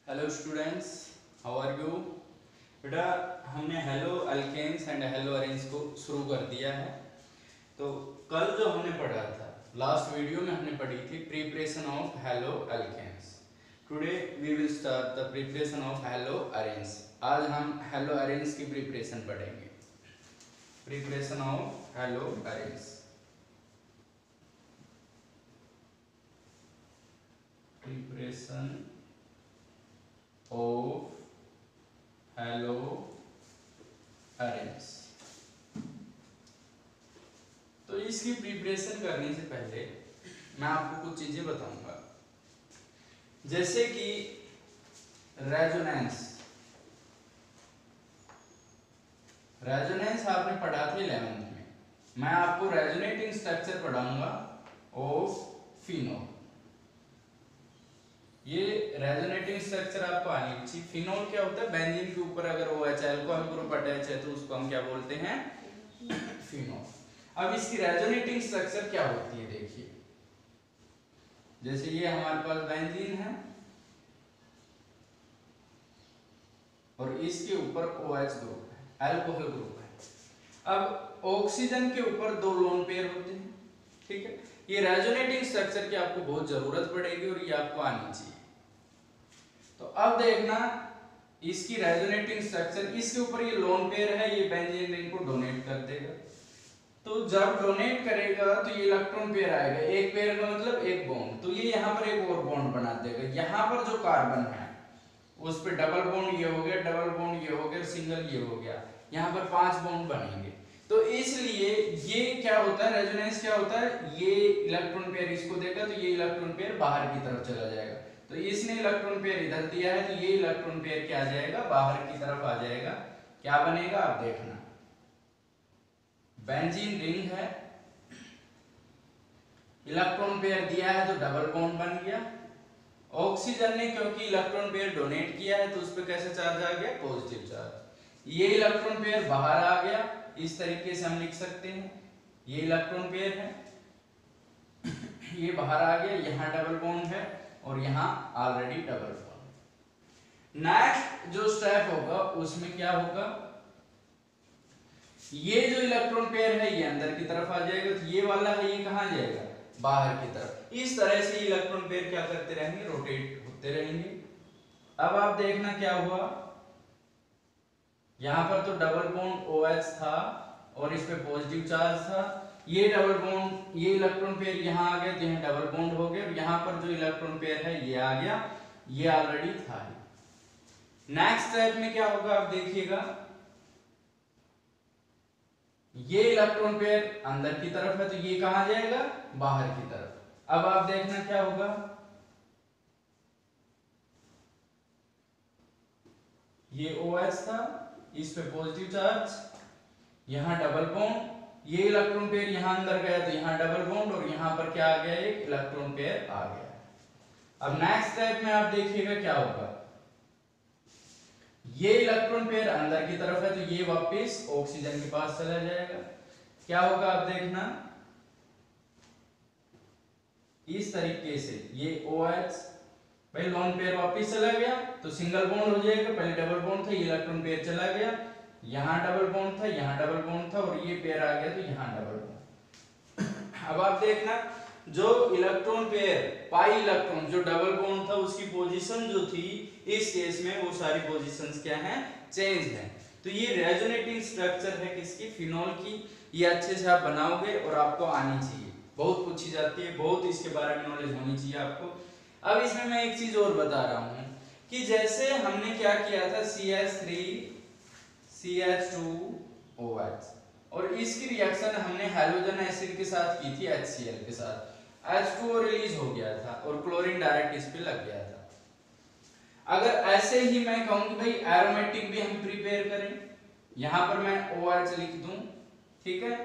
Hello students, how are you. बेटा हमने haloalkanes and haloarenes को शुरू कर दिया है। तो कल जो हमने पढ़ा था, लास्ट वीडियो में हमने पढ़ी थी preparation of haloalkanes. Today we will start the preparation of haloarenes. आज हम हेलो अरेन्स की प्रिपरेशन पढ़ेंगे। Preparation of haloarenes. Preparation of haloarenes. तो इसकी प्रिपरेशन करने से पहले मैं आपको कुछ चीजें बताऊंगा, जैसे कि रेजोनेंस। रेजोनेंस आपने पढ़ा था 11th में। मैं आपको रेजोनेटिंग स्ट्रक्चर पढ़ाऊंगा ऑफ फिनोल। ये रेजोनेटिंग स्ट्रक्चर आपको आनी चाहिए। फिनोल क्या होता है? बेंजीन के ऊपर अगर OH अल्कोहल ग्रुप अटैच है तो उसको हम क्या बोलते हैं? फिनोल। अब इसकी रेजोनेटिंग स्ट्रक्चर क्या होती है देखिए। जैसे ये हमारे पास बेंजीन है और इसके ऊपर OH ग्रुप है, अल्कोहल ग्रुप है। अब ऑक्सीजन के ऊपर दो लोन पेयर होते हैं, ठीक है। ये रेजोनेटिंग स्ट्रक्चर की आपको बहुत जरूरत पड़ेगी और ये आपको आनी चाहिए। तो अब देखना इसकी रेजोनेटिंग स्ट्रक्चर, इसके ऊपर ये लोन पेयर है, ये बेंजीन रिंग को डोनेट कर देगा। तो जब डोनेट करेगा तो ये इलेक्ट्रॉन पेयर आएगा, एक पेयर का मतलब एक बॉन्ड, तो ये यहाँ पर एक और बॉन्ड बना देगा। यहाँ पर जो कार्बन है उस पे डबल बॉन्ड ये हो गया, डबल बॉन्ड ये हो गया, सिंगल ये हो गया, यहाँ पर 5 बॉन्ड बनेंगे। तो इसलिए ये क्या होता है, रेजोनेंस क्या होता है, ये इलेक्ट्रॉन पेयर इसको देगा तो ये इलेक्ट्रॉन पेयर बाहर की तरफ चला जाएगा। तो इसने इलेक्ट्रॉन पेयर इधर दिया है तो ये इलेक्ट्रॉन पेयर क्या आ जाएगा, बाहर की तरफ आ जाएगा। क्या बनेगा आप देखना, बेंजीन रिंग है, इलेक्ट्रॉन पेयर दिया है तो डबल बॉन्ड बन गया। ऑक्सीजन ने क्योंकि इलेक्ट्रॉन पेयर डोनेट किया है तो उस पर कैसा चार्ज आ गया, पॉजिटिव चार्ज। ये इलेक्ट्रॉन पेयर बाहर आ गया, इस तरीके से हम लिख सकते हैं, ये इलेक्ट्रॉन पेयर है, ये बाहर आ गया, यहाँ डबल बॉन्ड है और यहाँ ऑलरेडी डबल बॉन्ड। नेक्स्ट जो स्टेप होगा उसमें क्या होगा, ये जो इलेक्ट्रॉन पेयर है ये अंदर की तरफ आ जाएगा, तो ये वाला है ये कहाँ जाएगा, बाहर की तरफ। इस तरह से इलेक्ट्रॉन पेयर क्या करते रहेंगे, रोटेट होते रहेंगे। अब आप देखना क्या हुआ, यहां पर तो डबल बॉन्ड OH था और इस पे पॉजिटिव चार्ज था, ये डबल बॉन्ड, ये इलेक्ट्रॉन पेयर यहां आ गया तो यहां डबल बॉन्ड हो गया, और यहां पर जो इलेक्ट्रॉन पेयर है ये आ गया, ये ऑलरेडी था। नेक्स्ट स्टेप में क्या होगा आप देखिएगा, ये इलेक्ट्रॉन पेयर अंदर की तरफ है तो ये कहां जाएगा, बाहर की तरफ। अब आप देखना क्या होगा, ये OH था, इस पे पॉजिटिव चार्ज, यहां डबल बॉन्ड, ये इलेक्ट्रॉन पेयर यहां अंदर गया तो यहां डबल बॉन्ड, और यहां पर क्या आ गया, एक इलेक्ट्रॉन पेयर आ गया। अब नेक्स्ट स्टेप में आप देखिएगा क्या होगा, ये इलेक्ट्रॉन पेयर अंदर की तरफ है तो ये वापस ऑक्सीजन के पास चला जाएगा। क्या होगा आप देखना, इस तरीके से ये OH भाई लोन पेयर वापस चला गया तो सिंगल बॉन्ड हो जाएगा, पहले डबल बॉन्ड था, ये इलेक्ट्रॉन पेयर चला गया, यहां डबल बॉन्ड था, यहां डबल बॉन्ड था, और ये पेयर आ गया तो यहां डबल बॉन्ड। अब आप देखना जो इलेक्ट्रॉन पेयर पाई इलेक्ट्रॉन जो डबल बॉन्ड था उसकी पोजीशन जो थी इस केस में वो सारी पोजीशंस क्या हैं, चेंज है। तो ये रेजोनेटिंग स्ट्रक्चर है किसकी, फिनोल की। ये अच्छे से आप बनाओगे और आपको आनी चाहिए, बहुत पूछी जाती है, बहुत इसके बारे में नॉलेज होनी चाहिए आपको। अब इसमें मैं एक चीज और बता रहा हूं कि जैसे हमने क्या किया था, CH3 CH2OH, और इसकी रिएक्शन हमने हैलोजन एसिड के साथ की थी HCl के साथ, H2O रिलीज हो गया था और क्लोरीन डायरेक्ट इस पे लग गया था। अगर ऐसे ही मैं कहूं कि भाई एरोमेटिक भी हम प्रिपेयर करें, यहां पर मैं OH लिख दूं, ठीक है,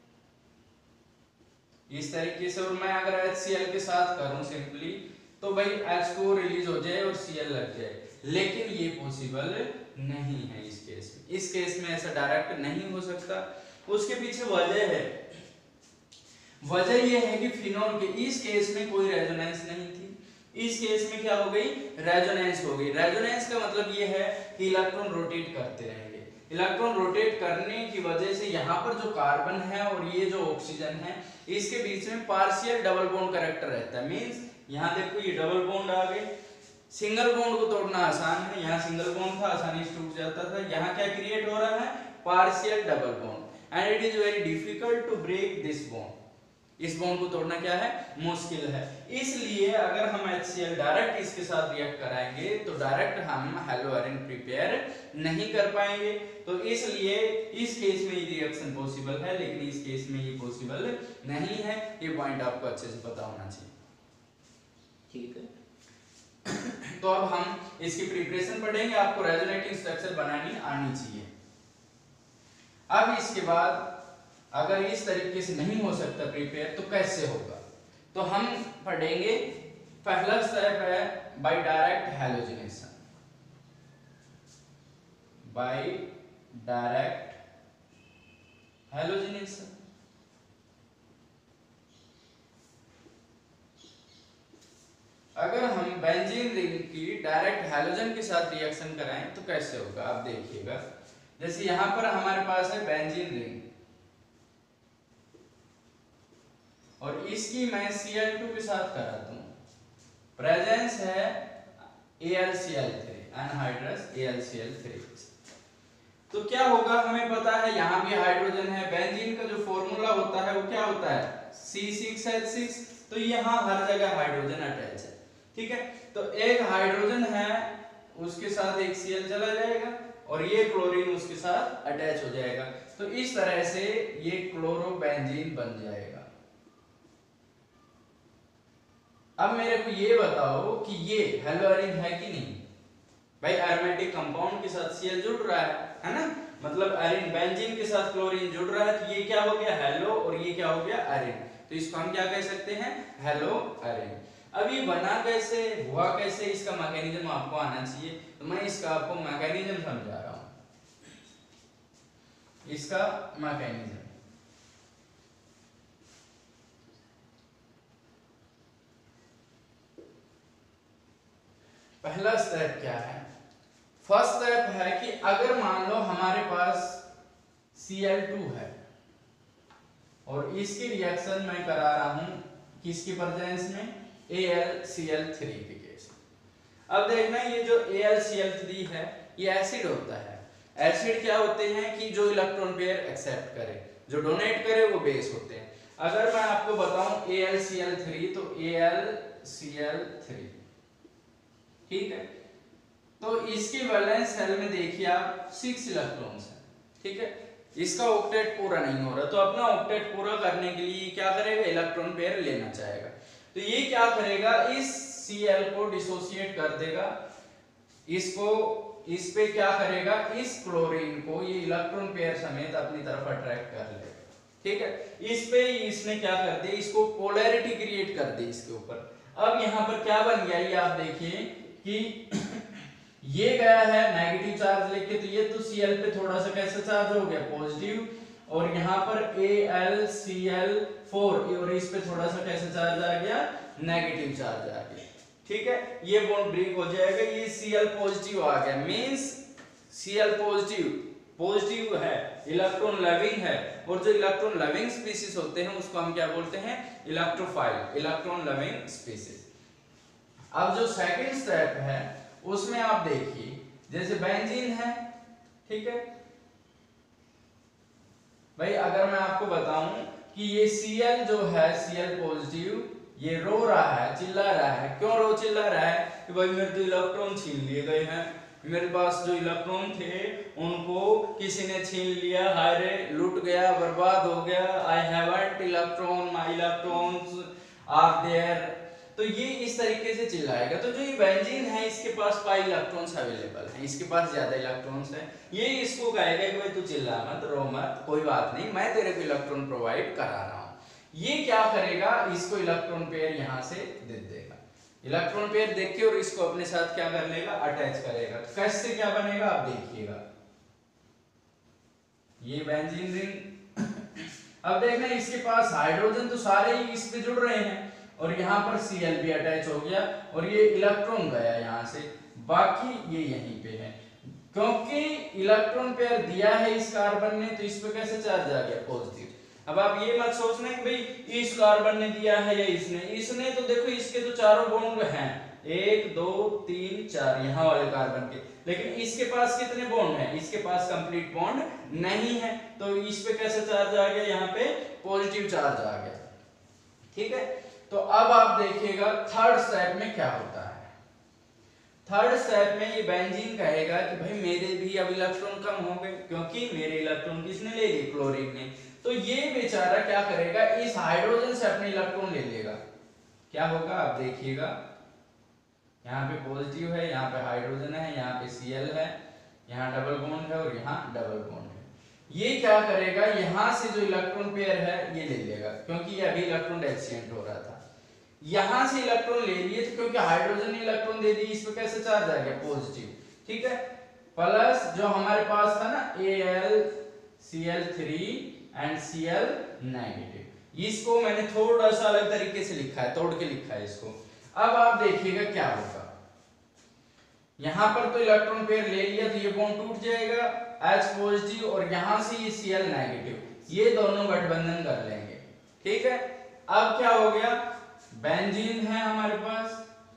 इस तरीके से, और मैं अगर HCl के साथ करूं सिंपली तो भाई H2O रिलीज हो जाए और Cl लग जाए, लेकिन ये पॉसिबल नहीं है इस केस में। इस केस में ऐसा डायरेक्ट नहीं हो सकता। उसके पीछे वजह है, वजह यह है कि फिनोल के इस केस में कोई रेजोनेंस नहीं थी, इस केस में क्या हो गई, रेजोनेंस हो गई। रेजोनेंस का मतलब ये है कि इलेक्ट्रॉन रोटेट करते रहेंगे। इलेक्ट्रॉन रोटेट करने की वजह से यहाँ पर जो कार्बन है और ये जो ऑक्सीजन है, इसके बीच में पार्शियल डबल बॉन्ड कैरेक्टर रहता है। मींस यहाँ देखो ये डबल बॉन्ड आ गए, सिंगल बॉन्ड को तोड़ना आसान है, यहाँ सिंगल बॉन्ड था आसानी से टूट जाता था, यहाँ क्या क्रिएट हो रहा है, partial double bond, and it is very difficult to break this bond. इस बॉन्ड को तोड़ना क्या है, मुश्किल है। इसलिए अगर हम HCl डायरेक्ट इसके साथ रिएक्ट कराएंगे तो डायरेक्ट हम हेलोअरिन प्रिपेयर नहीं कर पाएंगे। तो इसलिए इस केस में ये रिएक्शन पॉसिबल है, लेकिन इस केस में ये पॉसिबल नहीं है। ये पॉइंट आपको अच्छे से पता होना चाहिए, ठीक है। तो अब हम इसकी प्रिपरेशन पढ़ेंगे, आपको रेजोनेटिंग स्ट्रक्चर बनानी आनी चाहिए। अब इसके बाद अगर इस तरीके से नहीं हो सकता प्रिपेयर तो कैसे होगा, तो हम पढ़ेंगे पहला स्टेप है by direct halogenation. By direct halogenation अगर हम बेंजीन रिंग की डायरेक्ट हैलोजन के साथ रिएक्शन कराएं तो कैसे होगा, आप देखिएगा। जैसे यहां पर हमारे पास है बेंजीन रिंग और इसकी मैं Cl2 के साथ कराता हूं, प्रेजेंस है AlCl3, एनहाइड्रस AlCl3। तो क्या होगा, हमें पता है यहां भी हाइड्रोजन है, बेंजीन का जो फॉर्मूला होता है वो क्या होता है, C6H6। तो यहां हर जगह हाइड्रोजन अटैच है, ठीक है। तो एक हाइड्रोजन है, उसके साथ एक Cl चला जाएगा और ये क्लोरीन उसके साथ अटैच हो जाएगा। तो इस तरह से ये क्लोरोबेंजीन बन जाएगा। अब मेरे को ये बताओ कि ये हेलोअरिन है कि नहीं। भाई एरोमेटिक कंपाउंड के साथ Cl जुड़ रहा है ना, मतलब एरिन, बेंजीन के साथ क्लोरीन जुड़ रहा है, तो ये क्या हो गया, हेलो, और ये क्या हो गया, एरिन। तो इसको हम क्या कह सकते हैं, हेलो एरिन। अब ये बना कैसे, हुआ कैसे, इसका मैकेनिज्म आपको आना चाहिए। तो मैं इसका आपको मैकेनिज्म समझा रहा हूं, इसका मैकेनिज्म। पहला स्टेप क्या है, फर्स्ट स्टेप है कि अगर मान लो हमारे पास Cl2 है और इसकी रिएक्शन मैं करा रहा हूं किसकी प्रेजेंस में, AlCl3 के केस। अब देखना ये जो AlCl3 है ये एसिड होता है। एसिड क्या होते हैं कि जो इलेक्ट्रॉन पेयर एक्सेप्ट करे, जो डोनेट करे वो बेस होते हैं। अगर मैं आपको बताऊं AlCl3 तो AlCl3, ठीक है। तो इसके वैलेंस शेल में देखिए आप 6 इलेक्ट्रॉन्स हैं, ठीक है। इसका ऑक्टेट पूरा नहीं हो रहा, तो अपना ऑक्टेट पूरा करने के लिए क्या करेगा, इलेक्ट्रॉन पेयर लेना चाहेगा। तो ये क्या करेगा, इस Cl को डिसोसिएट कर देगा, इसको इस पे क्या करेगा, इस क्लोरीन को ये इलेक्ट्रॉन पेयर समेत अपनी तरफ अट्रैक्ट कर लेगा, ठीक है। इस पे इसने क्या कर दिया, इसको पोलैरिटी क्रिएट कर दी इसके ऊपर। अब यहाँ पर क्या बन गया, ये आप देखिए कि ये गया है नेगेटिव चार्ज लेके, तो ये तो Cl पे थोड़ा सा कैसा चार्ज हो गया, पॉजिटिव, और यहाँ पर AlCl4 और इस पे थोड़ा सा कैसा चार्ज आ गया, नेगेटिव चार्ज आ गया, ठीक है। ये बॉन्ड ब्रेक हो जाएगा, ये Cl पॉजिटिव आ गया, मींस Cl पॉजिटिव है, इलेक्ट्रॉन लविंग है, और जो इलेक्ट्रॉन लविंग स्पीशीज होते हैं उसको हम क्या बोलते हैं, इलेक्ट्रोफाइल, इलेक्ट्रॉन लविंग स्पीशीज। अब जो सेकंड स्टेप है उसमें आप देखिए, जैसे बेंजीन है, ठीक है भाई। अगर मैं आपको बताऊं कि ये Cl जो है, Cl पॉजिटिव, ये रो रहा है, चिल्ला रहा है। क्यों चिल्ला रहा है, कि भाई मेरे तो इलेक्ट्रॉन छीन लिए गए हैं, मेरे पास जो इलेक्ट्रॉन थे उनको किसी ने छीन लिया, हाय रे, लूट गया, बर्बाद हो गया, I haven't electron, my electrons are there. तो ये इस तरीके से चिल्लाएगा। तो जो ये बेंजीन है इसके पास 5 इलेक्ट्रॉन्स अवेलेबल हैं, इसके पास ज्यादा इलेक्ट्रॉन्स हैं। ये इसको कहेगा कि भाई तू चिल्ला मत, रो मत, कोई बात नहीं, मैं तेरे को इलेक्ट्रॉन प्रोवाइड करा रहा हूं। ये क्या करेगा, इसको इलेक्ट्रॉन पेयर यहां से दे देगा, इलेक्ट्रॉन पेयर देख के, और इसको अपने साथ क्या कर लेगा, अटैच करेगा। कैसे क्या बनेगा आप देखिएगा, ये बेंजीन रिंग। अब देखना इसके पास हाइड्रोजन तो सारे ही इस पे जुड़ रहे हैं, और यहाँ पर Cl भी अटैच हो गया और ये इलेक्ट्रॉन गया यहाँ से, बाकी ये यहीं पे है। क्योंकि इलेक्ट्रॉन पेयर दिया है इस कार्बन ने तो इस पे कैसे चार्ज आ गया, पॉजिटिव। अब आप ये मत सोचना कि भाई इस कार्बन ने दिया है या इसने तो देखो इसके तो चारों बॉन्ड हैं, 1 2 3 4 यहाँ वाले कार्बन के, लेकिन इसके पास कितने बॉन्ड हैं, इसके पास कंप्लीट बॉन्ड नहीं है, तो इस पे कैसे चार्ज आ गया, यहाँ पे पॉजिटिव चार्ज आ गया। ठीक है, तो अब आप देखिएगा थर्ड स्टेप में क्या होता है। थर्ड स्टेप में ये बेंजीन कहेगा कि भाई मेरे भी अब इलेक्ट्रॉन कम हो गए, क्योंकि मेरे इलेक्ट्रॉन किसने ले लिए, क्लोरीन ने। तो ये बेचारा क्या करेगा, इस हाइड्रोजन से अपने इलेक्ट्रॉन ले लेगा। क्या होगा आप देखिएगा, यहाँ पे पॉजिटिव है, यहाँ पे हाइड्रोजन है, यहाँ पे Cl है, यहाँ डबल बॉन्ड है और यहाँ डबल बॉन्ड है। ये क्या करेगा, यहाँ से जो इलेक्ट्रॉन पेयर है ये ले लेगा, क्योंकि ये अभी इलेक्ट्रॉन एक्सचेंज हो रहा था। यहां से इलेक्ट्रॉन ले लिए तो क्योंकि हाइड्रोजन ने इलेक्ट्रॉन दे दी, इस पे कैसे चार्ज आ गया, पॉजिटिव। ठीक है, प्लस जो हमारे पास था ना AlCl3 एंड Cl नेगेटिव, इसको मैंने थोड़ा सा अलग तरीके से लिखा है, तोड़ के लिखा है इसको। अब आप देखिएगा क्या होगा, यहां पर तो इलेक्ट्रॉन पेयर ले लिया तो ये बॉन्ड टूट जाएगा, H पॉजिटिव और यहां से ये Cl नेगेटिव, ये दोनों गठबंधन कर लेंगे। ठीक है, अब क्या हो गया, बेंजीन है हमारे पास।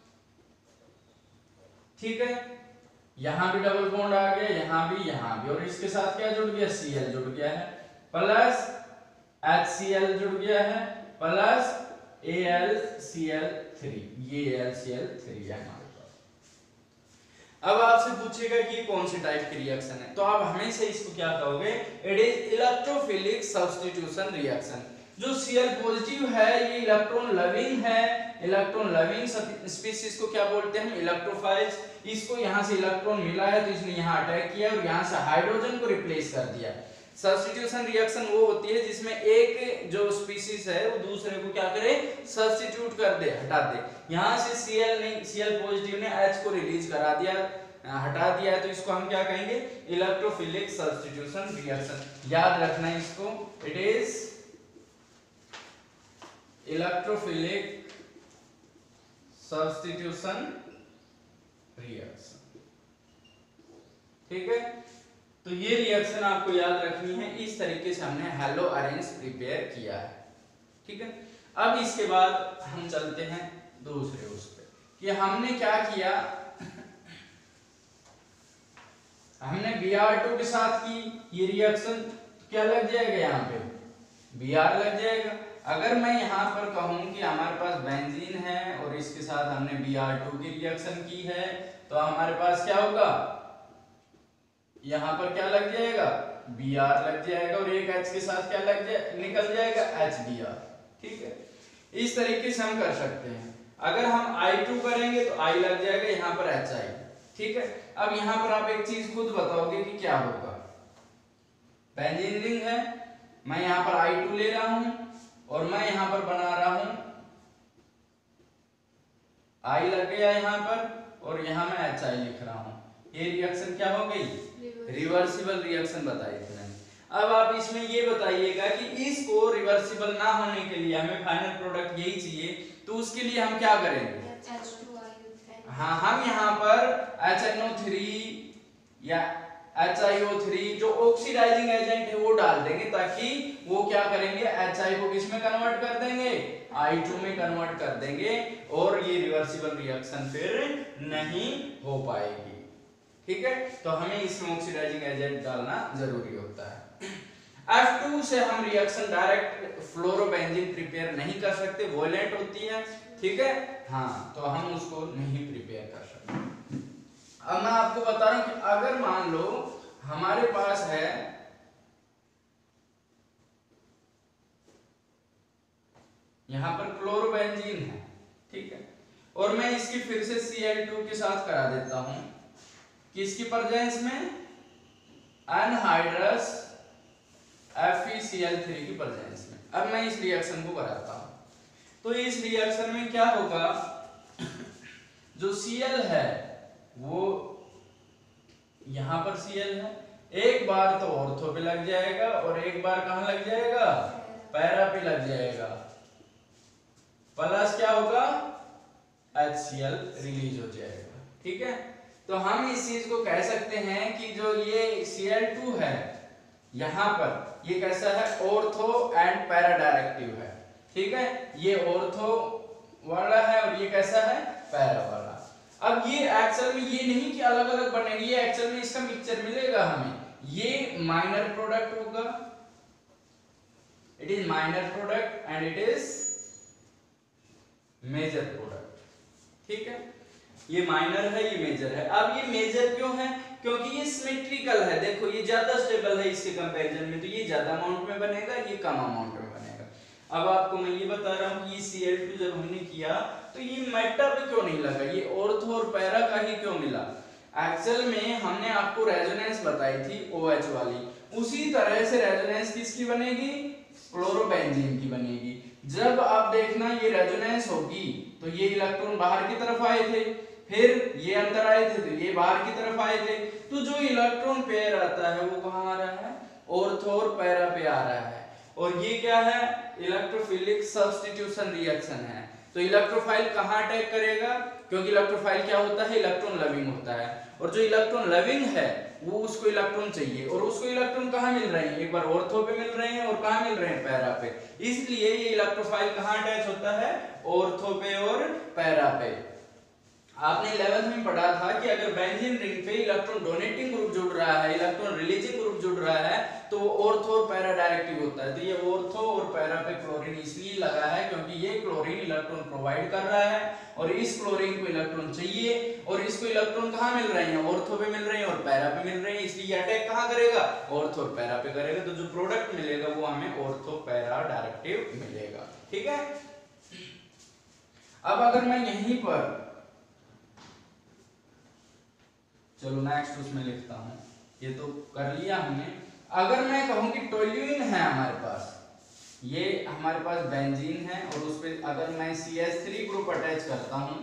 ठीक है, यहां भी डबल बॉन्ड आ गया, यहां भी, और इसके साथ क्या जुड़ गया, Cl जुड़ गया है, प्लस HCl जुड़ गया है, प्लस AlCl3, ये AlCl3 है हमारे पास। अब आपसे पूछेगा कि कौन सी टाइप की रिएक्शन है, तो आप हमेशा इसको क्या कहोगे, it is electrophilic substitution reaction. जो Cl पॉजिटिव है ये इलेक्ट्रॉन लविंग है, इलेक्ट्रॉन लविंग स्पीशीज को क्या बोलते हैं, इलेक्ट्रोफाइल्स। इसको यहाँ से इलेक्ट्रॉन मिला है तो इसने यहाँ अटैक किया और यहाँ से हाइड्रोजन को रिप्लेस कर दिया। सब्स्टिट्यूशन रिएक्शन वो होती है जिसमें एक जो स्पीशीज है वो दूसरे को क्या करे, सब्स्टिट्यूट कर दे, हटा दे। यहाँ से Cl पॉजिटिव ने H को रिलीज करा दिया, हटा दिया है, तो इसको हम क्या कहेंगे, इलेक्ट्रोफिलिक सब्स्टिट्यूशन रिएक्शन। याद रखना है इसको, it is electrophilic substitution reaction. ठीक है, तो ये रिएक्शन आपको याद रखनी है। इस तरीके से हमने हैलो ऑरेंज प्रिपेयर किया है। ठीक है, अब इसके बाद हम चलते हैं दूसरे उस पे कि हमने क्या किया, हमने Br2 के साथ की ये रिएक्शन, तो क्या लग जाएगा, यहाँ पे Br लग जाएगा। अगर मैं यहाँ पर कहूँ कि हमारे पास बेंजीन है और इसके साथ हमने Br2 की रिएक्शन की है, तो हमारे पास क्या होगा, यहाँ पर क्या लग जाएगा, Br लग जाएगा और एक H के साथ क्या लग जाए, निकल जाएगा HBr। ठीक है, इस तरीके से हम कर सकते हैं। अगर हम I2 करेंगे तो I लग जाएगा, यहाँ पर HI। ठीक है, अब यहाँ पर आप एक चीज खुद बताओगे कि क्या होगा, बेंजीन रिंग है, मैं यहाँ पर I2 ले रहा हूं और मैं यहाँ पर बना रहा हूं, I लग गया यहाँ पर और यहाँ मैं HI लिख रहा हूं। ये रिएक्शन क्या हो गई, रिवर्सिबल रिएक्शन बताई थी मैंने। अब आप इसमें ये बताइएगा कि इसको रिवर्सिबल ना होने के लिए हमें फाइनल प्रोडक्ट यही चाहिए, तो उसके लिए हम क्या करेंगे, हाँ, हम यहाँ पर HNO3 या HiO3 जो ऑक्सीडाइजिंग एजेंट है वो डाल देंगे, ताकि वो क्या करेंगे, HI को किसमें कन्वर्ट कर देंगे, I2 में कन्वर्ट कर देंगे और ये रिवर्सिबल रिएक्शन फिर नहीं हो पाएगी। ठीक है, तो हमें इसमें ऑक्सीडाइजिंग एजेंट डालना जरूरी होता है। F2 से हम रिएक्शन डायरेक्ट फ्लोरोबेंजीन प्रिपेयर नहीं कर सकते, वोलेंट होती है। ठीक है, हाँ, तो हम उसको नहीं प्रिपेयर कर सकते। अब मैं आपको बता रहा हूं कि अगर मान लो हमारे पास है यहां पर क्लोरोबेंजीन है, ठीक है, और मैं इसकी फिर से Cl2 के साथ करा देता हूं, किसकी प्रेजेंस में, अनहाइड्रस FeCl3 की प्रेजेंस में। अब मैं इस रिएक्शन को कराता हूं, तो इस रिएक्शन में क्या होगा, जो Cl है वो यहां पर Cl है, एक बार तो ऑर्थो पे लग जाएगा और एक बार कहां लग जाएगा, पैरा पे लग जाएगा। प्लस क्या होगा, HCl रिलीज हो जाएगा। ठीक है, तो हम इस चीज को कह सकते हैं कि जो ये Cl2 है यहां पर ये कैसा है, ऑर्थो एंड पैरा डायरेक्टिव है। ठीक है, ये ऑर्थो वाला है और ये कैसा है, पैरा वाला। अब ये एक्चुअल में ये नहीं कि अलग अलग बनेगी, ये एक्चुअल में इसका मिक्सचर मिलेगा हमें। ये माइनर प्रोडक्ट होगा, it is minor product and it is major product. ठीक है, ये माइनर है, ये मेजर है। अब ये मेजर क्यों है, क्योंकि ये सिमेट्रिकल है। देखो ये ज्यादा स्टेबल है इसके कंपैरिजन में, तो ये ज्यादा अमाउंट में बनेगा, ये कम अमाउंट में बनेगा। अब आपको मैं ये बता रहा हूँ कि Cl2 जब हमने किया तो ये मेटा पे क्यों नहीं लगा, ये ऑर्थो और पैरा का ही क्यों मिला। एक्चुअल में हमने आपको रेजोनेंस बताई थी OH वाली, उसी तरह से रेजोनेंस किसकी बनेगी, क्लोरोबेंजीन की बनेगी। जब आप देखना ये रेजोनेंस होगी तो ये इलेक्ट्रॉन बाहर की तरफ आए थे, फिर ये अंदर आए थे तो ये बाहर की तरफ आए थे, तो जो इलेक्ट्रॉन पेयर आता है वो कहाँ आ रहा है, ऑर्थो और पैरा पे आ रहा है। और ये क्या है, इलेक्ट्रोफिलिक सब्स्टिट्यूशन रिएक्शन है। तो इलेक्ट्रोफाइल कहाँ अटैक करेगा, क्योंकि इलेक्ट्रोफाइल क्या होता है, इलेक्ट्रॉन लविंग होता है, और जो इलेक्ट्रॉन लविंग है वो उसको इलेक्ट्रॉन चाहिए, और उसको इलेक्ट्रॉन कहाँ मिल रहे हैं, एक बार ऑर्थो पे मिल रहे हैं और कहाँ मिल रहे हैं, पैरा पे। इसलिए ये इलेक्ट्रोफाइल कहाँ अटैच होता है, ऑर्थो पे और पैरा पे। आपने 11th में पढ़ा था कि अगर बेंजीन रिंग पे इलेक्ट्रॉन डोनेटिंग ग्रुप जुड़ रहा है, इलेक्ट्रॉन रिलीजिंग ग्रुप जुड़ रहा है, तो वो ऑर्थो और पैरा डायरेक्टिव होता है। तो ये ऑर्थो और पैरा पे क्लोरीन इसलिए लगा है क्योंकि ये क्लोरीन इलेक्ट्रॉन प्रोवाइड कर रहा है, और इस क्लोरीन को इलेक्ट्रॉन चाहिए, और इसको इलेक्ट्रॉन कहाँ मिल रहे हैं, ऑर्थो पे मिल रहे हैं और पैरा पे मिल रहे हैं, इसलिए ये अटैक कहाँ करेगा, ऑर्थो और पैरा पे करेगा। तो जो प्रोडक्ट मिलेगा वो हमें ऑर्थो पैरा डायरेक्टिव मिलेगा। ठीक है, अब अगर मैं यहीं पर, चलो नेक्स्ट उसमें लिखता हूं, ये तो कर लिया हमने। अगर मैं कहूं कि टोल्यूइन है हमारे पास, ये हमारे पास बेंजीन है, और उस पे अगर मैं CH3 ग्रुप अटैच करता हूं,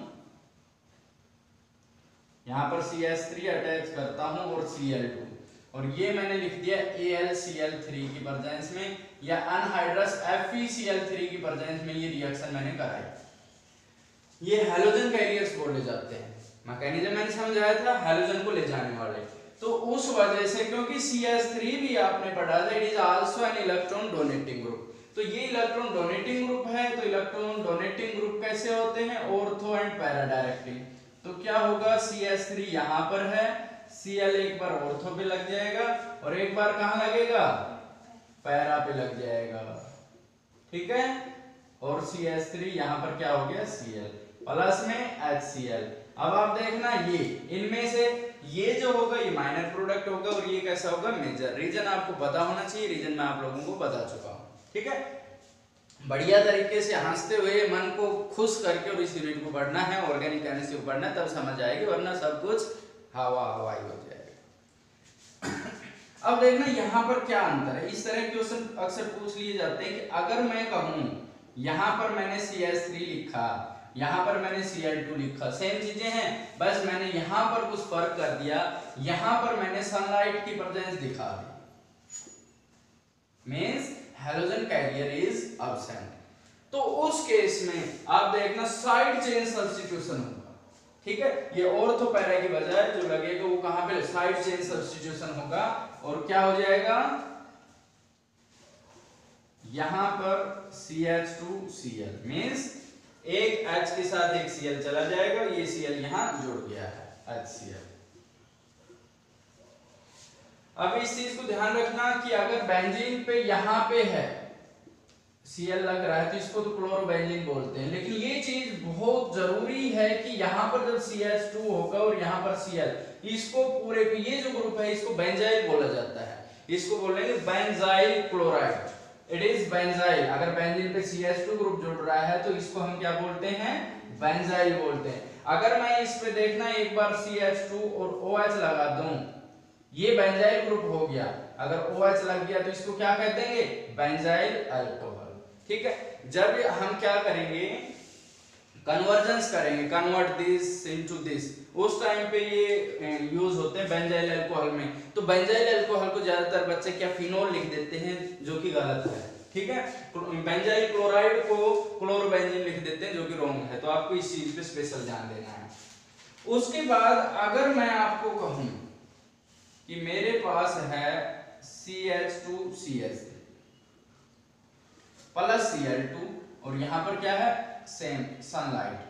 यहां पर CH3 अटैच करता हूं और Cl2, और ये मैंने लिख दिया AlCl3 की प्रेजेंस में, या अनहाइड्रस FeCl3 की प्रेजेंस में ये रिएक्शन मैंने कराई। ये हैलोजन कैरियर्स बोले जाते हैं, मैकेनिज्म मैंने समझाया था, हैलोजन को ले जाने वाले। तो उस वजह से, क्योंकि CH3 भी आपने पढ़ा था, it is also an electron donating group, तो ये इलेक्ट्रॉन डोनेटिंग ग्रुप है। तो इलेक्ट्रॉन डोनेटिंग ग्रुप कैसे होते हैं, ऑर्थो एंड पैरा डायरेक्टिव। तो क्या होगा, CH3 यहां पर है, Cl एक बार ऑर्थो पे लग जाएगा और एक बार कहां लगेगा, पैरा पे लग जाएगा। ठीक है, और CH3 यहां पर क्या हो गया, Cl प्लस में HCl। अब आप देखना ये इनमें से ये जो होगा ये माइनर प्रोडक्ट होगा, और ये कैसा होगा, मेजर। रीजन आपको पता होना चाहिए, रीजन मैं आप लोगों को बता चुका हूं। ठीक है, बढ़िया तरीके से हंसते हुए मन को खुश करके और इस यूनिट को पढ़ना है, ऑर्गेनिक केमिस्ट्री को पढ़ना है, तब समझ आएगी, वरना सब कुछ हवा हवाई हो जाएगा। अब देखना यहाँ पर क्या अंतर है। इस तरह क्वेश्चन अक्सर पूछ लिए जाते हैं कि अगर मैं कहूं यहाँ पर मैंने CH3 लिखा, यहाँ पर मैंने Cl2 लिखा, सेम चीजें हैं, बस मैंने यहाँ पर कुछ फर्क कर दिया, यहाँ पर मैंने सनलाइट की प्रेजेंस दिखा दी, means halogen carrier is absent. तो उस केस में आप देखना साइड चेन सब्स्टिट्यूशन होगा। ठीक है, ये ऑर्थो पैरा की बजाय जो लगेगा वो कहां पे, साइड चेन सब्स्टिट्यूशन होगा, और क्या हो जाएगा, यहां पर CH2Cl मींस एक H के साथ एक Cl चला जाएगा, ये Cl यहां जुड़ गया है HCl। अब इस चीज को ध्यान रखना कि अगर बेंजीन पे यहां पे है Cl लग रहा है तो इसको तो क्लोरोबेंजीन बोलते हैं, लेकिन ये चीज बहुत जरूरी है कि यहां पर जब CH2 होगा और यहां पर Cl, इसको पूरे को, ये जो ग्रुप है इसको बेंजाइल बोला जाता है, इसको बोलेंगे benzyl chloride, it is benzyl. अगर बेंजीन पे CH2 ग्रुप जुड़ रहा है तो इसको हम क्या बोलते हैं, बेंजाइल बोलते हैं। अगर मैं इस पे देखना एक बार CH2 और OH लगा दूं, ये बेंजाइल ग्रुप हो गया, अगर OH लग गया तो इसको क्या कहते हैं, बेंजाइल अल्कोहल। ठीक है, जब हम क्या करेंगे, कन्वर्जेंस करेंगे, कन्वर्ट दिस इनटू दिस, उस टाइम पे ये यूज होते हैं बेंजाइल अल्कोहल में। तो बेंजाइल अल्कोहल को ज्यादातर बच्चे क्या फिनोल लिख देते हैं, जो कि गलत है। ठीक है, बेंजाइल क्लोराइड को क्लोरोबेंजीन लिख देते हैं जो कि रॉन्ग है, तो आपको इस चीज पे स्पेशल ध्यान देना है। उसके बाद अगर मैं आपको कहूं कि मेरे पास है CH2CH3 प्लस Cl2 और यहां पर क्या है सेम सनलाइट,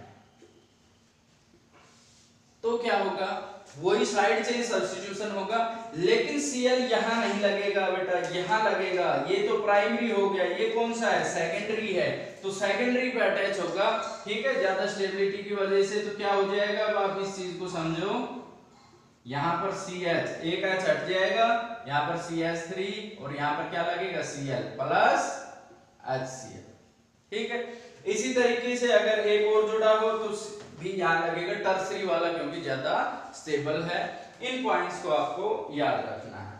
तो क्या होगा, वही साइड चेंज सब्स्टिट्यूशन होगा, लेकिन Cl यहां नहीं लगेगा बेटा, यहां लगेगा। ये तो प्राइमरी हो गया, ये कौन सा है सेकेंडरी है, तो सेकेंडरी पे अटैच होगा, ठीक है, ज्यादा स्टेबिलिटी की वजह से। तो क्या हो जाएगा, अब आप इस चीज को समझो, यहां पर CH एक H हट जाएगा, यहां पर CH3 और यहां पर क्या लगेगा Cl प्लस HCl, ठीक है। इसी तरीके से अगर एक और जुड़ा हो तो भी यहां लगेगा टर्सरी वाला, क्योंकि ज्यादा स्टेबल है। इन पॉइंट्स को आपको याद रखना है।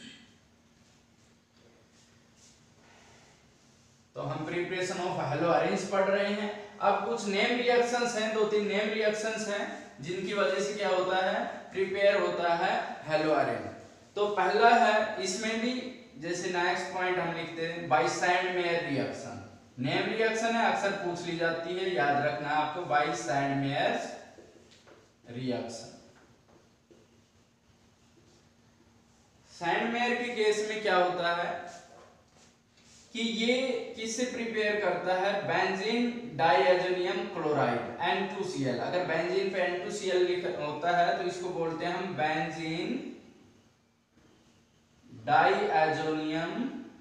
तो हम प्रिपरेशन ऑफ हेलो अरेंज पढ़ रहे हैं। अब कुछ नेम रिएक्शंस हैं, 2-3 नेम रिएक्शंस हैं जिनकी वजह से क्या होता है, प्रिपेयर होता है हेलो अरेंज। तो पहला है, इसमें भी जैसे नेक्स्ट पॉइंट हम लिखते हैं by Sandmeyer reaction, name reaction है, अक्सर पूछ ली जाती है, याद रखना है आपको, बाय सैंडमेयर रिएक्शन। सैंडमेयर के केस में क्या होता है कि ये किससे प्रिपेयर करता है, बेंजीन डाइएजोनियम क्लोराइड N2Cl। अगर बेंजीन पे N2Cl होता है तो इसको बोलते हैं हम बेंजीन डाइएजोनियम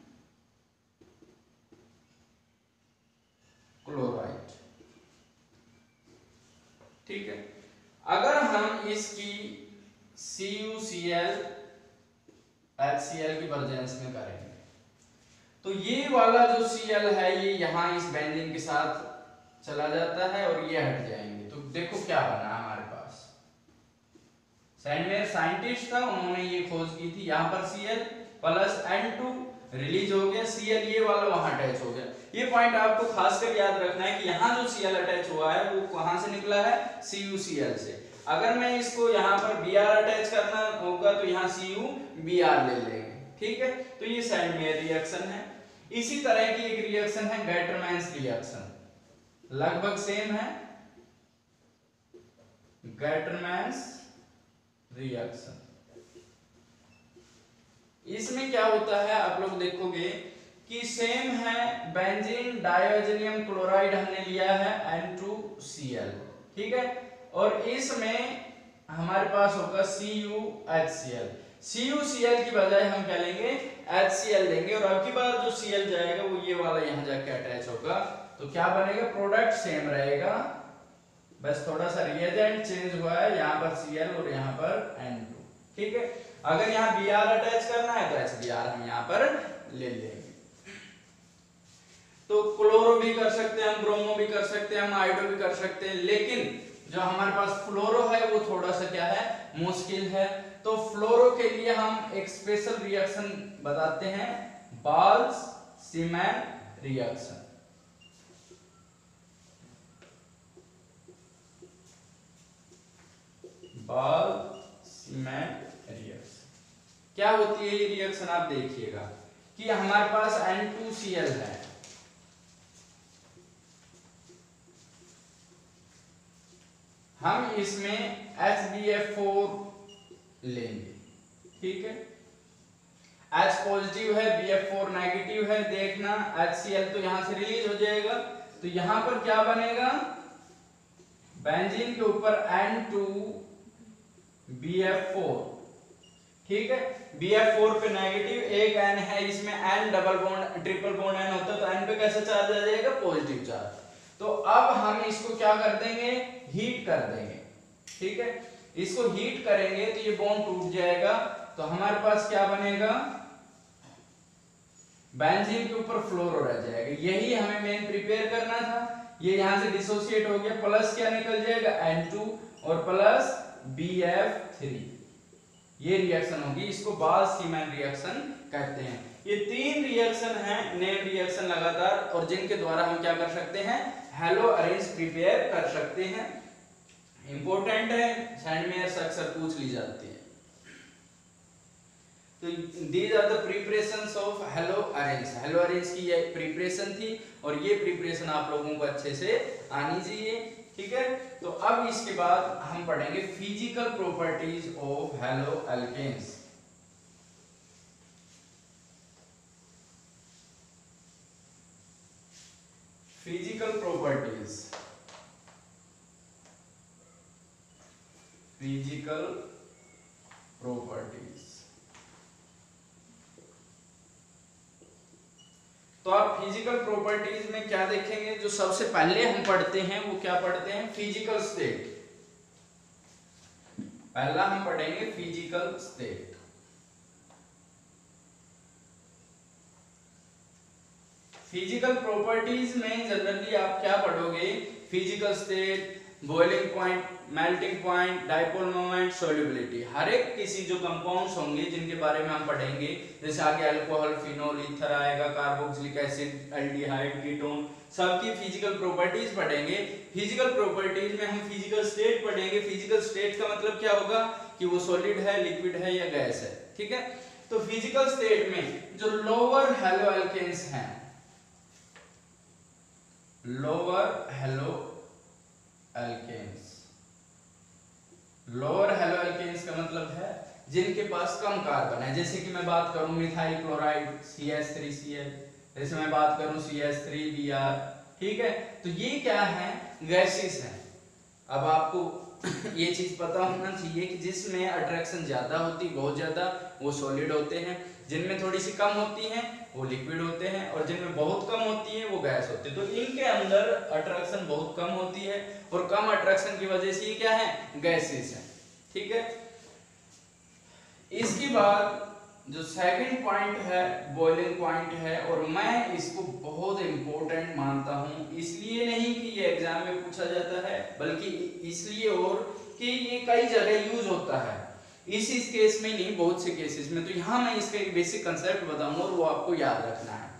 क्लोराइड, ठीक है। अगर हम इसकी CuCl HCl की प्रेजेंस में करेंगे तो ये वाला जो Cl है ये यहां इस बेंजीन के साथ चला जाता है और ये हट जाएंगे। तो देखो क्या बना हमारे पास, सैंडमेयर साइंटिस्ट था, उन्होंने ये खोज की थी, यहां पर Cl प्लस N2 रिलीज हो गया, Cl ये वाला वहां अटैच हो गया। ये पॉइंट आपको खासकर याद रखना है कि यहाँ जो Cl अटैच हुआ है वो कहां से निकला है, CuCl से। अगर मैं इसको यहाँ पर Br अटैच करना होगा तो यहाँ CuBr ले लेंगे, ठीक है। तो ये सैंडमेयर रिएक्शन है। इसी तरह की एक रिएक्शन है गैटरमैन्स रिएक्शन, लगभग सेम है, गैटरमैन्स रिएक्शन। इसमें क्या होता है, आप लोग देखोगे कि सेम है, बेंजीन डाइऑक्सिनियम क्लोराइड हमने लिया है N2Cl, ठीक है, और इसमें हमारे पास होगा CuHCl। CuCl की बजाय हम क्या लेंगे, HCl लेंगे, और अब की बार जो Cl जाएगा वो ये वाला यहां जाके अटैच होगा। तो क्या बनेगा, प्रोडक्ट सेम रहेगा, बस थोड़ा सा रिएजेंट चेंज हुआ है, यहाँ पर Cl और यहाँ पर N2, ठीक है। अगर यहाँ Br अटैच करना है तो HBr हम यहाँ पर ले लेंगे। तो क्लोरो भी कर सकते हैं हम, ब्रोमो भी कर सकते हैं हम, आयोडो भी कर सकते हैं, लेकिन जो हमारे पास फ्लोरो है वो थोड़ा सा क्या है, मुश्किल है। तो फ्लोरो के लिए हम एक स्पेशल रिएक्शन बताते हैं, बाल्स-सीमैन रिएक्शन। बाल्स-सीमैन रिएक्शन क्या होती है ये रिएक्शन, आप देखिएगा कि हमारे पास N2Cl है, हम इसमें HbF4 लेंगे, ठीक है। H पॉजिटिव है, BF4 नेगेटिव है, देखना HCl तो यहां से रिलीज हो जाएगा, तो यहां पर क्या बनेगा, बेंजीन के ऊपर N2BF4, ठीक है। BF4 पे नेगेटिव, एक N है, इसमें N double bond triple bond N होता है, तो N पे कैसा चार्ज आ जाएगा, पॉजिटिव चार्ज। तो अब हम इसको क्या कर देंगे, हीट कर देंगे, ठीक है। इसको हीट करेंगे तो ये बॉन्ड टूट जाएगा, तो हमारे पास क्या बनेगा, बेंजीन के ऊपर फ्लोरो रह जाएगा। यही हमें मेन प्रिपेयर करना था, ये यहां से डिसोसिएट हो गया, प्लस क्या निकल जाएगा N2 और प्लस BF3, ये रिएक्शन होगी, इसको बाल्स-सीमैन रिएक्शन कहते हैं। ये 3 रिएक्शन हैं, नेम रिएक्शन लगातार, और जिनके द्वारा हम क्या कर सकते हैं, हेलो अरेंज प्रिपेयर कर सकते हैं। इंपॉर्टेंट है, सैंडमेयर अक्सर पूछ ली जाती है। तो these are the preparations of haloarenes. haloarenes की ये प्रिपरेशन थी और ये प्रिपरेशन आप लोगों को अच्छे से आनी चाहिए, ठीक है। तो अब इसके बाद हम पढ़ेंगे physical properties of haloalkanes. Physical properties, physical properties. तो आप फिजिकल प्रॉपर्टीज में क्या देखेंगे, जो सबसे पहले हम पढ़ते हैं वो क्या पढ़ते हैं, फिजिकल स्टेट। पहला हम पढ़ेंगे फिजिकल स्टेट। फिजिकल प्रॉपर्टीज में जनरली आप क्या पढ़ोगे, physical state, boiling point, melting point, dipole moment, solubility. हर एक किसी जो कंपाउंड्स होंगे जिनके बारे में हम पढ़ेंगे, जैसे आगे अल्कोहल, फिनोल, ईथर आएगा, कार्बोक्सिलिक एसिड, एल्डिहाइड, कीटोन, सबकी फिजिकल प्रॉपर्टीज पढ़ेंगे। फिजिकल प्रॉपर्टीज में हम फिजिकल स्टेट पढ़ेंगे। फिजिकल स्टेट का मतलब क्या होगा कि वो सॉलिड है, लिक्विड है या गैस है, ठीक है। तो फिजिकल स्टेट में जो लोअर हैलोअल्केन्स हैं, लोअर हैलोअल्केन्स, लोअर हैलोअल्केन्स का मतलब है जिनके पास कम कार्बन है। जैसे कि मैं बात करूं मिथाइल क्लोराइड CH3Cl, जैसे मैं बात करूं CH3Br, ठीक है। तो ये क्या है, गैसेस हैं। अब आपको ये चीज पता होना चाहिए कि जिसमें अट्रैक्शन ज्यादा होती, बहुत ज्यादा, वो सॉलिड होते हैं, जिनमें थोड़ी सी कम होती हैं वो लिक्विड होते हैं, और जिनमें बहुत कम होती है वो गैस होते हैं। तो इनके अंदर अट्रैक्शन बहुत कम होती है और कम अट्रैक्शन की वजह से ये क्या है, गैसेस है, ठीक है। इसके बाद जो सेकंड पॉइंट है बॉइलिंग पॉइंट है, और मैं इसको बहुत इंपॉर्टेंट मानता हूं, इसलिए नहीं कि ये एग्जाम में पूछा जाता है, बल्कि इसलिए और कि ये कई जगह यूज होता है। इस केस में नहीं, बहुत से केसेस में। तो यहां मैं इसका एक बेसिक कंसेप्ट बताऊंगा और वो आपको याद रखना है।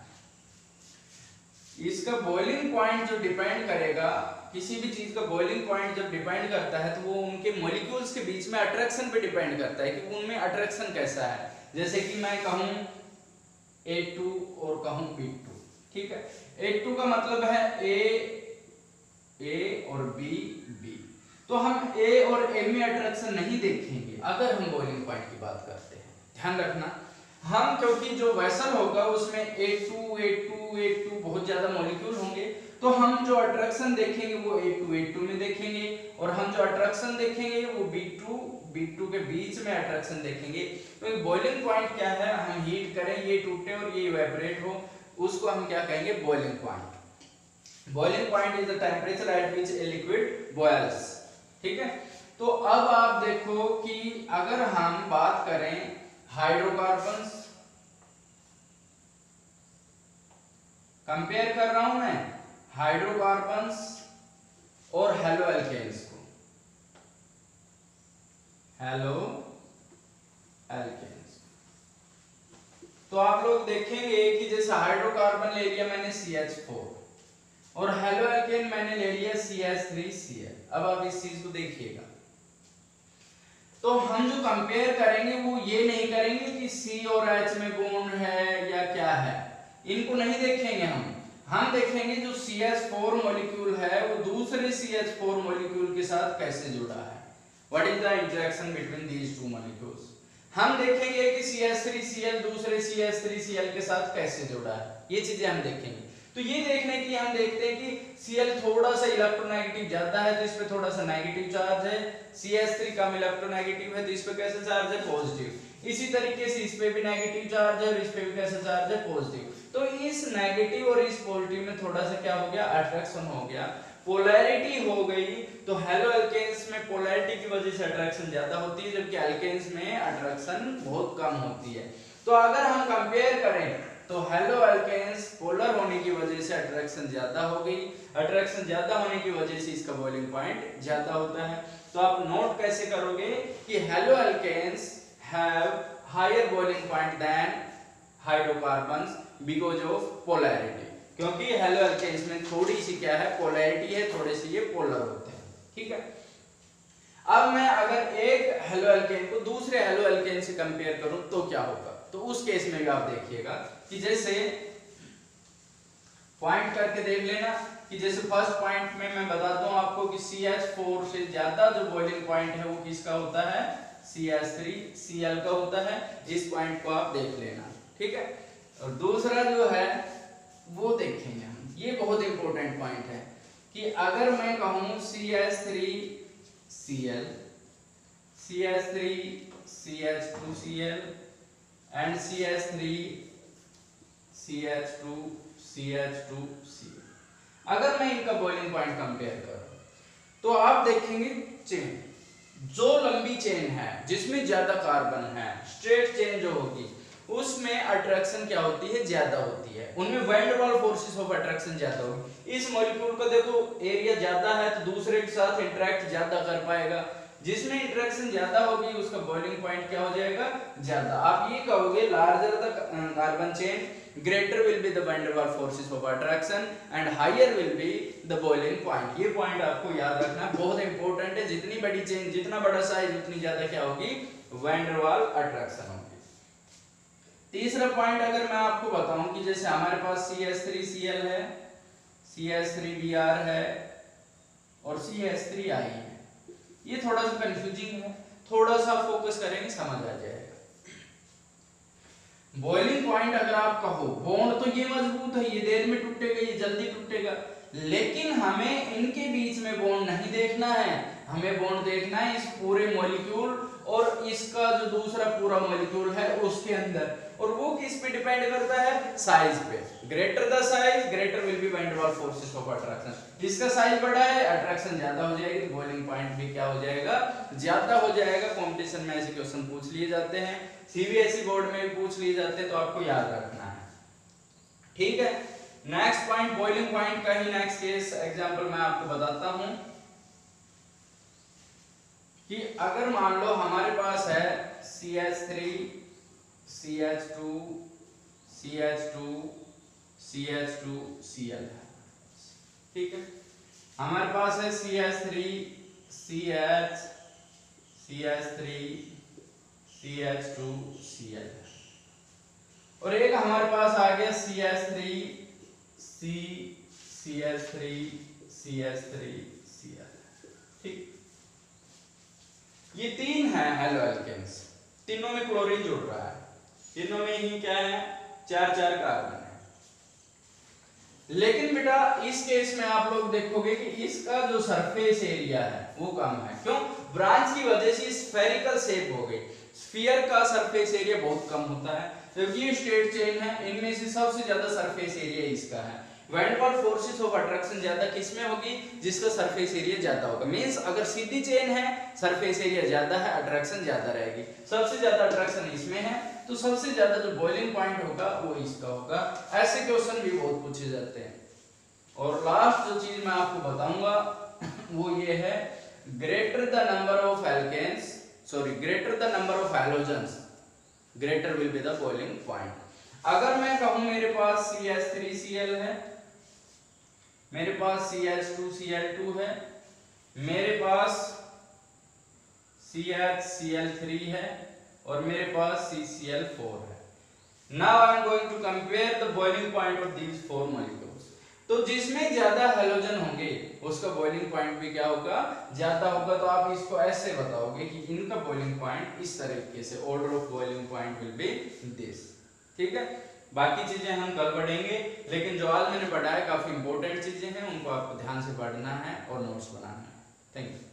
इसका बॉइलिंग पॉइंट जो डिपेंड करेगा, किसी भी चीज का बॉइलिंग पॉइंट जब डिपेंड करता है तो वो उनके मॉलिक्यूल्स के बीच में अट्रैक्शन पे डिपेंड करता है कि उनमें अट्रैक्शन कैसा है। जैसे कि मैं कहूं A2 और कहूं B2, ठीक है। A2 का मतलब है A और B। तो हम A और A में अट्रैक्शन नहीं देखेंगे अगर हम बॉइलिंग पॉइंट की बात करते हैं, ध्यान रखना। हम क्योंकि जो वेसल होगा उसमें A2 बहुत ज्यादा मॉलिक्यूल होंगे, तो हम जो अट्रैक्शन देखेंगे वो A2 में देखेंगे, और हम जो अट्रैक्शन देखेंगे वो B2 के बीच में अट्रैक्शन देखेंगे। तो बॉइलिंग पॉइंट क्या है, हम हीट करें, ये टूटे और ये इवेपोरेट हो, उसको हम क्या कहेंगे, boiling point. Boiling point is the temperature at which a liquid boils, ठीक है। तो अब आप देखो कि अगर हम बात करें हाइड्रोकार्बन्स, कंपेयर कर रहा हूं मैं हाइड्रोकार्बन्स और हैलोअल्केन्स को, हैलोअल्केन्स। तो आप लोग देखेंगे कि जैसे हाइड्रोकार्बन ले लिया मैंने CH4 और हैलोअल्केन मैंने ले लिया CH3Cl। अब आप इस चीज को देखिएगा, तो हम जो कंपेयर करेंगे वो ये नहीं करेंगे कि C और H में बॉन्ड है या क्या है, इनको नहीं देखेंगे। हम देखेंगे जो CH4 मॉलिक्यूल है वो दूसरे CH4 मॉलिक्यूल के साथ कैसे जुड़ा है, what is the interaction between these two molecules. हम देखेंगे कि CH3Cl दूसरे CH3Cl के साथ कैसे जुड़ा है, ये चीजें हम देखेंगे। तो ये देखने के लिए हम देखते हैं कि Cl थोड़ा सा इलेक्ट्रोनेगेटिव ज्यादा है तो इस पे थोड़ा सा नेगेटिव चार्ज है, CH3 कम इलेक्ट्रोनेगेटिव है तो इस पे कैसा चार्ज है, पॉजिटिव। इसी तरीके से इस पे भी नेगेटिव चार्ज है और इस पे भी कैसा चार्ज है, पॉजिटिव। तो इस नेगेटिव और इस पॉजिटिव में थोड़ा सा क्या हो गया, अट्रैक्शन हो गया, पोलैरिटी हो गई। तो हैलोअल्केन्स में पोलैरिटी की वजह से अट्रैक्शन ज्यादा होती है, जबकि अल्केन्स में अट्रैक्शन बहुत कम होती है। तो अगर हम कंपेयर करें तो हैलोअल्केन्स पोलर होने की वजह से अट्रैक्शन ज्यादा हो गई, अट्रैक्शन ज्यादा होने की वजह से इसका बॉइलिंग पॉइंट ज्यादा होता है। तो आप नोट कैसे करोगे कि haloalkanes have higher boiling point than hydrocarbons because of polarity, क्योंकि हैलोअल्केन्स में थोड़ी सी क्या है, पोलैरिटी है, थोड़े से ये पोलर होते हैं, ठीक है। अब मैं अगर एक हैलोअल्केन को दूसरे हैलोअल्केन से कंपेयर करूं तो क्या होगा, तो उस केस में भी आप देखिएगा कि जैसे पॉइंट करके देख लेना कि जैसे फर्स्ट पॉइंट में मैं बताता हूं आपको कि CH4 से ज्यादा जो बॉइलिंग पॉइंट है वो किसका होता है, CH3Cl का होता है। इस पॉइंट को आप देख लेना, ठीक है। और दूसरा जो है वो देखेंगे हम, ये बहुत इंपॉर्टेंट पॉइंट है कि अगर मैं कहूं CH3Cl, CH3CH2Cl एंड CH3CH2CH2Cl, अगर मैं इनका बॉइलिंग पॉइंट कंपेयर करूं तो आप देखेंगे चेन, जो लंबी चेन है जिसमें ज्यादा कार्बन है, स्ट्रेट चेन जो होगी उसमें अट्रैक्शन क्या होती है, ज्यादा होती है, उनमें van der Waals forces of attraction ज्यादा होगी। इस मॉलिक्यूल का देखो एरिया ज्यादा है तो दूसरे के साथ इंटरेक्ट ज्यादा कर पाएगा, जिसमें इंटरेक्शन ज्यादा होगी उसका बॉइलिंग पॉइंट क्या हो जाएगा, ज्यादा। आप ये कहोगे larger the carbon chain greater will be the van der Waals forces of attraction and higher will be the boiling point। ये पॉइंट आपको याद रखना बहुत इंपॉर्टेंट है। जितनी बड़ी चेन, जितना बड़ा साइज, उतनी ज्यादा क्या होगी, वैन डेर वाल्स अट्रैक्शन होगी। तीसरा पॉइंट अगर मैं आपको बताऊं कि जैसे हमारे पास CH3Cl है, CH3Br है और CH3I है, ये थोड़ा सा कंफ्यूजिंग है, थोड़ा सा फोकस करेंगे समझ आ जाएगा। बॉइलिंग पॉइंट अगर आप कहो, बॉन्ड तो ये मजबूत है, ये देर में टूटेगा, ये जल्दी टूटेगा, लेकिन हमें इनके बीच में बॉन्ड नहीं देखना है, हमें बॉन्ड देखना है इस पूरे मॉलिक्यूल और इसका जो दूसरा पूरा मॉलिक्यूल है उसके अंदर। और वो किस पे डिपेंड करता है, साइज पे। Greater the size greater will be van der Waals forces of attraction. इसका साइज बड़ा है, अट्रैक्शन ज्यादा हो जाएगी तो बॉइलिंग पॉइंट भी क्या हो जाएगा, ज्यादा हो जाएगा। कंपटीशन में ऐसे क्वेश्चन पूछ लिए जाते हैं, सीबीएसई बोर्ड में भी पूछ लिए जाते हैं, तो आपको याद रखना है, ठीक है। नेक्स्ट पॉइंट बॉइलिंग पॉइंट का ही नेक्स्ट केस एग्जांपल मैं आपको बताता हूं कि अगर मान लो हमारे पास है CH3 CH2 CH2 CH2 Cl, ठीक है। हमारे पास है CH3 CH CH3 CH2 Cl और एक हमारे पास आ गया CH3 C CH3 CH3 Cl, ठीक। ये तीन है हेलो एल्केन्स, तीनों में क्लोरीन जुड़ रहा है, तीनों में ही क्या है, चार चार कार्बन है। लेकिन बेटा इस केस में आप लोग देखोगे कि इसका जो सरफेस एरिया है वो कम है। क्यों? ब्रांच की वजह से स्फेरिकल शेप हो गई, स्फीयर का सरफेस एरिया बहुत कम होता है, जबकि ये स्ट्रेट चेन है, इनमें से सबसे ज्यादा सरफेस एरिया इसका है। Van der Waals forces of attraction ज्यादा किसमें होगी, जिसका सरफेस एरिया ज्यादा होगा। मींस अगर सीधी चेन है, सरफेस एरिया ज्यादा है, अट्रैक्शन ज्यादा रहेगी। सबसे ज्यादा अट्रैक्शन इसमें है, तो सबसे ज्यादा जो बॉइलिंग पॉइंट होगा वो इसका होगा। ऐसे क्वेश्चन भी बहुत पूछे जाते हैं। और लास्ट जो चीज मैं आपको बताऊंगा वो ये है, greater the number of alkanes, sorry greater the number of halogens greater will be the boiling point. अगर मैं कहूं मेरे पास CH3Cl है, मेरे पास CH2Cl2 है, मेरे पास CHCl3 है और मेरे पास CCl4 है। Now I am going to compare the boiling point of these four molecules। तो जिसमें ज्यादा हैलोजन होंगे उसका बॉइलिंग पॉइंट भी क्या होगा, ज्यादा होगा। तो आप इसको ऐसे बताओगे कि इनका बॉइलिंग पॉइंट इस तरीके से, order of boiling point will be this, ठीक है। बाकी चीजें हम कल पढ़ेंगे, लेकिन जो आज मैंने पढ़ाया काफी इंपॉर्टेंट चीजें हैं, उनको आपको ध्यान से पढ़ना है और नोट्स बनाना है। Thank you.